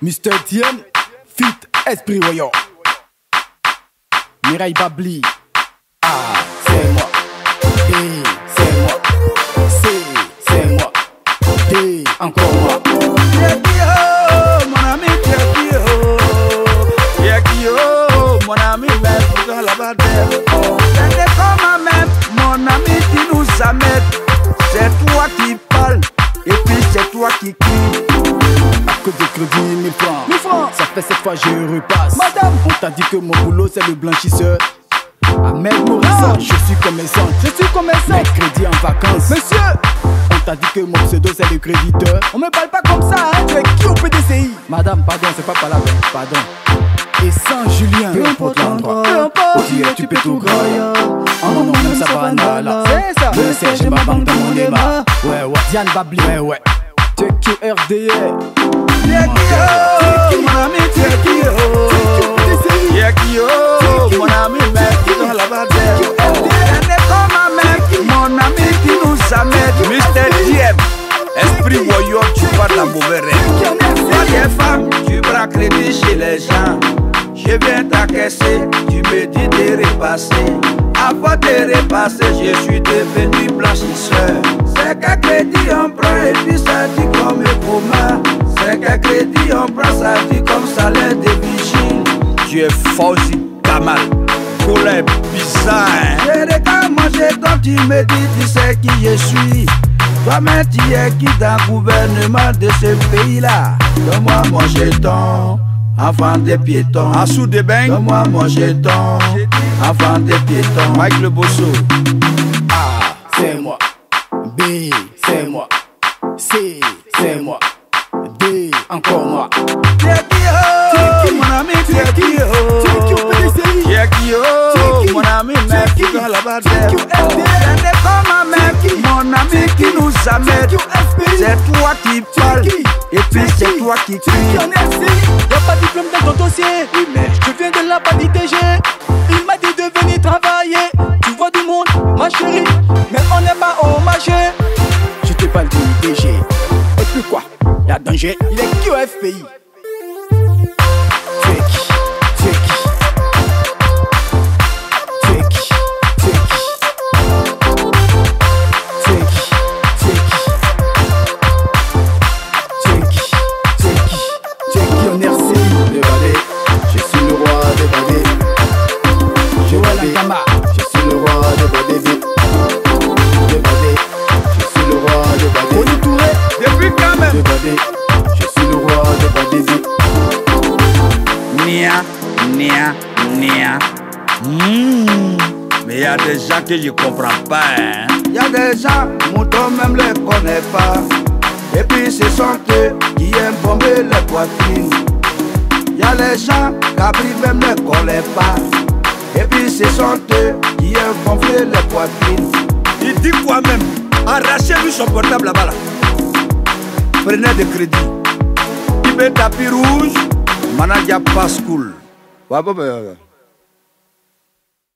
Mr. Tien, Fit Esprit Royal. Mireille Babli. Ah, c'est moi. D, c'est moi. C, c'est moi. D, encore moi. Mon ami, mon ami, mais dans la bataille. C'est comme même, mon ami qui nous amène. C'est toi qui parles, et puis c'est toi qui crie. À cause de crédit, 1000 francs. 1000 francs. Ça fait 7 fois je repasse. Madame, on t'a dit que mon boulot c'est le blanchisseur. Ahmed Morissa, je suis commerçant. Mais crédit en vacances. Monsieur, on t'a dit que mon pseudo c'est le créditeur. on me parle pas comme ça, hein. Tu es qui au PDCI? Madame, pardon, c'est pas par là, pardon. Et sans Julien, Peu importe l'endroit, tu peux tout grailler. En mon nom, même ça va là. C'est ça. Le Serge, ma banque dans mon débat. Ouais, ouais. Diane Babli, ouais. TQRDA. Mon ami, mon ami, mais dans la bataille. Mon ami qui nous amène. Mr. Diem, Esprit Royal, tu parles la mauvaise rêve. Toi les femmes, tu braques crédit chez les gens. Je viens t'accaisser, tu me dis de repasser. Avant de repasser, je suis devenu blanchisseur. C'est qu'un crédit on prend et puis ça dit comme un coma. C'est qu'un crédit on prend, ça dit comme salaire de vigile. Tu es Fauzi Kamal, couleur bizarre, hein? Je regarde mon jeton, tu me dis, tu sais qui je suis. Toi-même tu es qui dans le gouvernement de ce pays-là? Donne-moi mon jeton, enfant des piétons. Assou de Beng, donne-moi mon jeton, enfant des piétons. Mike le Bosso. A, c'est moi. B, c'est moi. C, c'est moi. D, encore moi. Mon ami, tu es qui mon ami, mais dans la bataille. C'est comme même, mon ami qui nous amène. C'est toi qui parles, et puis c'est toi qui crie. Y'a pas de diplôme dans ton dossier. Oui, mais je viens de là-bas d'ITG. Il m'a dit de venir travailler. Tu vois du monde, ma chérie, mais on n'est pas hommagé. Je te parle du DG. Et puis quoi? Y'a danger. Il est qui au FPI? Tu es qui? Tu es qui? Tu es qui? Tu es qui? Tu es qui? Tu es qui? Tu es qui? Tu es qui? Tu es qui en RCI? Débadé, je suis le roi de Badé. Joël Gama. Je suis le roi de Badé vite. Débadé, je suis le roi de Badé. Oli Touré. Depuis quand même? Débadé, je suis le roi de Badé vite. Nia. Mais y a des gens que je comprends pas, hein. Y a des gens, mon don même les connaît pas. Et puis ce sont eux qui aiment bomber les poitrines. Y a les gens, Gabri même les connaît pas. Et puis ce sont eux qui aiment gonfler les poitrines. Il dit quoi même? Arrachez-lui son portable là-bas là. Prenez des crédits. Il met tapis rouge, manager pas school. Ouais.